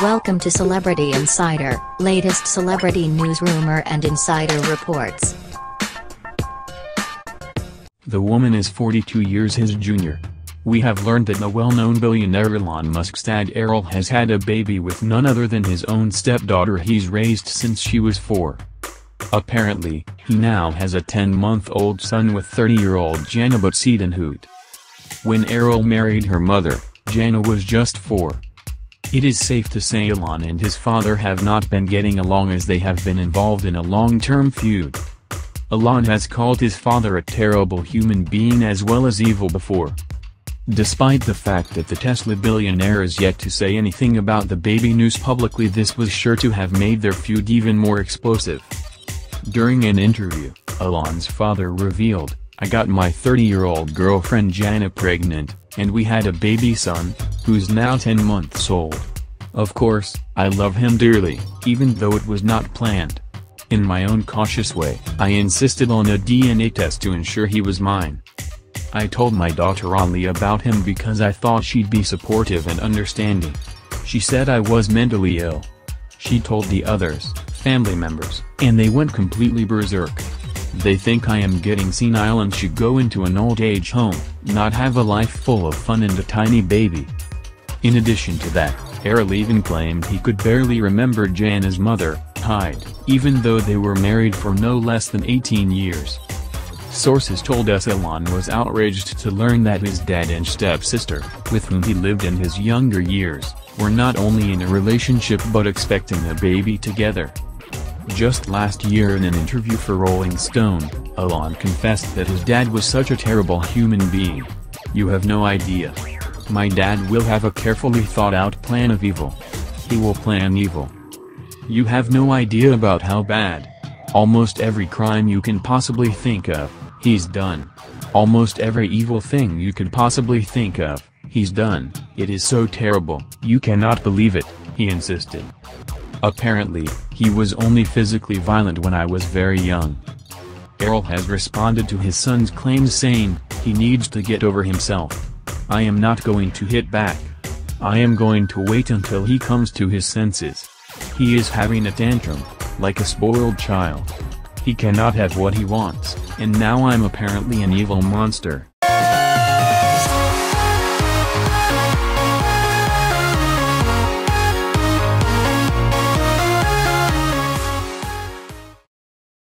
Welcome to Celebrity Insider, latest celebrity news rumor and insider reports. The woman is 42 years his junior. We have learned that the well-known billionaire Elon Musk's dad Errol has had a baby with none other than his own stepdaughter he's raised since she was 4. Apparently, he now has a 10-month-old son with 30-year-old Jana Boutsedenhout. When Errol married her mother, Jana was just 4. It is safe to say Elon and his father have not been getting along as they have been involved in a long-term feud. Elon has called his father a terrible human being as well as evil before. Despite the fact that the Tesla billionaire is yet to say anything about the baby news publicly, this was sure to have made their feud even more explosive. During an interview, Elon's father revealed, "I got my 30-year-old girlfriend Jana pregnant, and we had a baby son, who's now 10 months old. Of course, I love him dearly, even though it was not planned. In my own cautious way, I insisted on a DNA test to ensure he was mine. I told my daughter Ollie about him because I thought she'd be supportive and understanding. She said I was mentally ill. She told the others, family members, and they went completely berserk. They think I am getting senile and should go into an old age home, not have a life full of fun and a tiny baby." In addition to that, Errol even claimed he could barely remember Jana's mother, Hyde, even though they were married for no less than 18 years. Sources told us Elon was outraged to learn that his dad and stepsister, with whom he lived in his younger years, were not only in a relationship but expecting a baby together. Just last year in an interview for Rolling Stone, Elon confessed that his dad was such a terrible human being. "You have no idea. My dad will have a carefully thought-out plan of evil. He will plan evil. You have no idea about how bad. Almost every crime you can possibly think of, he's done. Almost every evil thing you could possibly think of, he's done. It is so terrible, you cannot believe it," he insisted. Apparently, he was only physically violent when I was very young. Errol has responded to his son's claims saying, "He needs to get over himself. I am not going to hit back. I am going to wait until he comes to his senses. He is having a tantrum, like a spoiled child. He cannot have what he wants, and now I'm apparently an evil monster."